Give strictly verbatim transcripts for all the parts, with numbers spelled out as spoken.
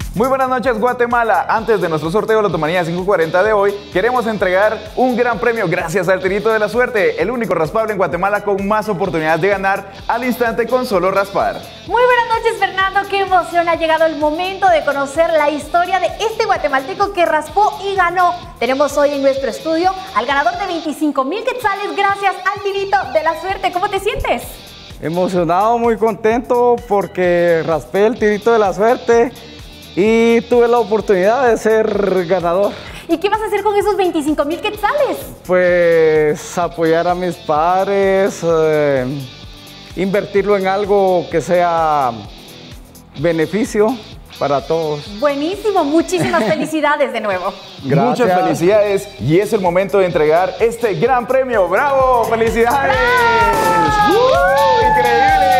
Muy buenas noches, Guatemala. Antes de nuestro sorteo de Lotomanía cinco cuarenta de hoy, queremos entregar un gran premio gracias al Tirito de la Suerte, el único raspable en Guatemala con más oportunidades de ganar al instante con solo raspar. Muy buenas noches, Fernando. Qué emoción, ha llegado el momento de conocer la historia de este guatemalteco que raspó y ganó. Tenemos hoy en nuestro estudio al ganador de veinticinco mil quetzales gracias al Tirito de la Suerte. ¿Cómo te sientes? Emocionado, muy contento porque raspé el Tirito de la Suerte y tuve la oportunidad de ser ganador. ¿Y qué vas a hacer con esos veinticinco mil quetzales? Pues apoyar a mis padres, eh, invertirlo en algo que sea beneficio para todos. Buenísimo, muchísimas felicidades de nuevo. Gracias. Muchas felicidades y es el momento de entregar este gran premio. ¡Bravo! ¡Felicidades! ¡Uh! ¡Increíble!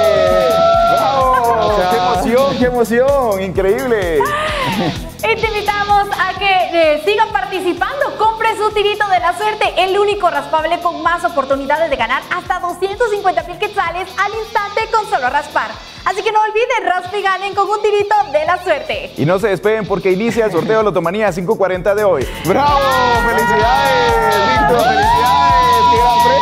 ¡Bravo! ¡Qué emoción, qué emoción! ¡Increíble! Y te invitamos a que eh, sigan participando. Compre su Tirito de la Suerte, el único raspable con más oportunidades de ganar hasta doscientos cincuenta mil quetzales al instante con solo raspar. Así que no olviden, raspe y ganen con un Tirito de la Suerte. Y no se despeguen porque inicia el sorteo de Lotomanía cinco cuarenta de hoy. ¡Bravo! ¡Felicidades, Víctor! ¡Felicidades! ¡Qué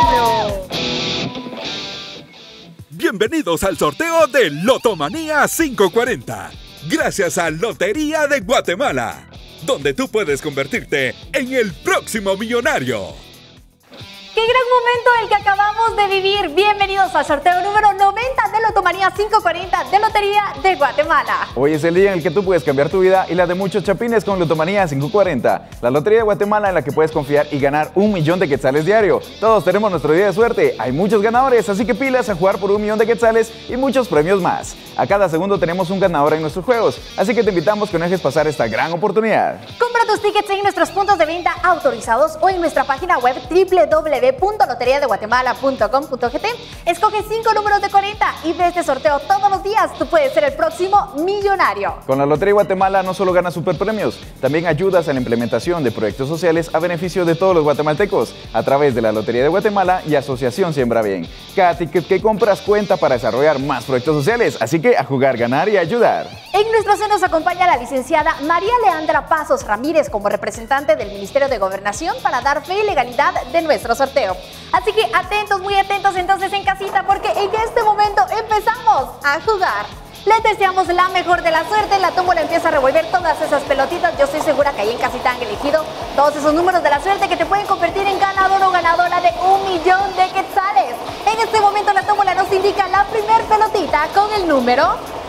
gran premio! Bienvenidos al sorteo de Lotomanía cinco cuarenta. Gracias a Lotería de Guatemala, donde tú puedes convertirte en el próximo millonario. ¡Qué gran momento el que acabamos de vivir! Bienvenidos al sorteo número noventa de Lotomanía cinco cuarenta de Lotería de Guatemala. Hoy es el día en el que tú puedes cambiar tu vida y la de muchos chapines con Lotomanía cinco cuarenta, la Lotería de Guatemala en la que puedes confiar y ganar un millón de quetzales diario. Todos tenemos nuestro día de suerte, hay muchos ganadores, así que pilas a jugar por un millón de quetzales y muchos premios más. A cada segundo tenemos un ganador en nuestros juegos, así que te invitamos que no dejes pasar esta gran oportunidad. Compra tus tickets en nuestros puntos de venta autorizados o en nuestra página web doble u doble u doble u punto lotería de guatemala punto com punto g t. Escoge cinco números de cuarenta y ve este sorteo todos los días. Tú puedes ser el próximo millonario. Con la Lotería de Guatemala no solo ganas superpremios, también ayudas a la implementación de proyectos sociales a beneficio de todos los guatemaltecos a través de la Lotería de Guatemala y Asociación Siembra Bien. Cada ticket que compras cuenta para desarrollar más proyectos sociales, así que a jugar, ganar y ayudar. En nuestro seno nos acompaña la licenciada María Leandra Pasos Ramírez como representante del Ministerio de Gobernación para dar fe y legalidad de nuestro sorteo. Así que atentos, muy atentos entonces en casita porque en este momento empezamos a jugar. Les deseamos la mejor de la suerte, la tómbola empieza a revolver todas esas pelotitas. Yo estoy segura que ahí en casita han elegido todos esos números de la suerte que te pueden convertir en ganador o ganadora de un millón de quetzales. En este momento la tómbola nos indica la primer pelotita con el número...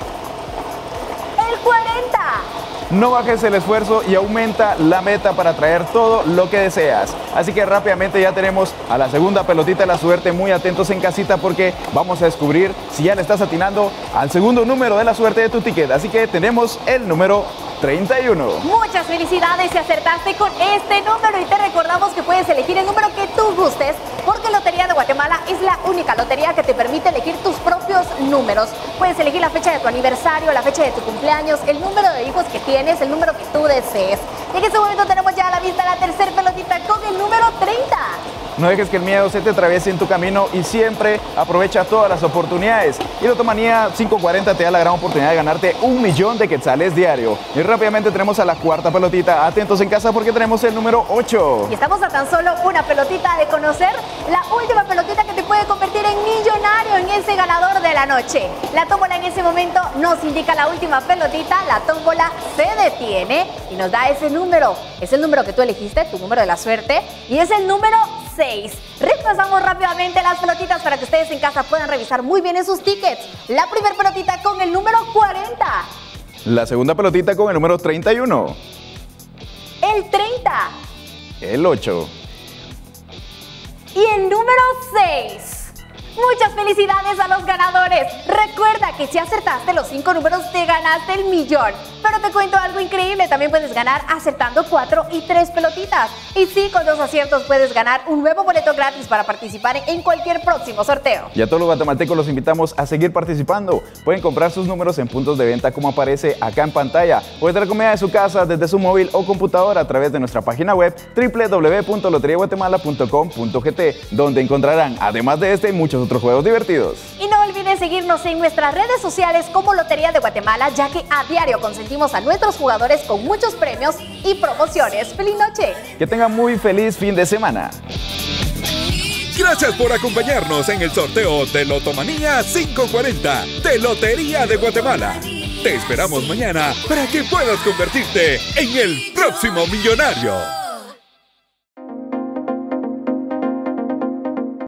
el cuarenta. No bajes el esfuerzo y aumenta la meta para traer todo lo que deseas. Así que rápidamente ya tenemos a la segunda pelotita de la suerte. Muy atentos en casita porque vamos a descubrir si ya le estás atinando al segundo número de la suerte de tu ticket. Así que tenemos el número treinta y uno. Muchas felicidades si acertaste con este número y te recordamos que puedes elegir el número que tú gustes porque Lotería de Guatemala es la única lotería que te permite elegir tus propios números. Puedes elegir la fecha de tu aniversario, la fecha de tu cumpleaños, el número de hijos que tienes, el número que tú desees. Y en este momento tenemos ya a la vista la tercera pelotita con el número treinta. No dejes que el miedo se te atraviese en tu camino y siempre aprovecha todas las oportunidades. Y Lotomanía cinco cuarenta te da la gran oportunidad de ganarte un millón de quetzales diario. Y rápidamente tenemos a la cuarta pelotita. Atentos en casa porque tenemos el número ocho. Y estamos a tan solo una pelotita de conocer la última pelotita que te puede convertir en millonario, en ese ganador de la noche. La tómbola en ese momento nos indica la última pelotita. La tómbola se detiene y nos da ese número. Es el número que tú elegiste, tu número de la suerte. Y es el número seis. Repasamos rápidamente las pelotitas para que ustedes en casa puedan revisar muy bien en sus tickets. La primera pelotita con el número cuarenta. La segunda pelotita con el número treinta y uno. El treinta. El ocho. Y el número seis. Muchas felicidades a los ganadores. Recuerda que si acertaste los cinco números te ganaste el millón. Pero te cuento algo increíble, también puedes ganar acertando cuatro y tres pelotitas. Y sí, con dos aciertos puedes ganar un nuevo boleto gratis para participar en cualquier próximo sorteo. Y a todos los guatemaltecos los invitamos a seguir participando. Pueden comprar sus números en puntos de venta como aparece acá en pantalla. O desde la comida de su casa, desde su móvil o computadora a través de nuestra página web doble u doble u doble u punto lotería guatemala punto com punto g t, donde encontrarán, además de este, muchos otros juegos divertidos. Y no olvides olviden seguirnos en nuestras redes sociales como Lotería de Guatemala, ya que a diario consentimos a nuestros jugadores con muchos premios y promociones. ¡Feliz noche! Que tengan muy feliz fin de semana. Gracias por acompañarnos en el sorteo de Lotomanía quinientos cuarenta de Lotería de Guatemala. Te esperamos mañana para que puedas convertirte en el próximo millonario.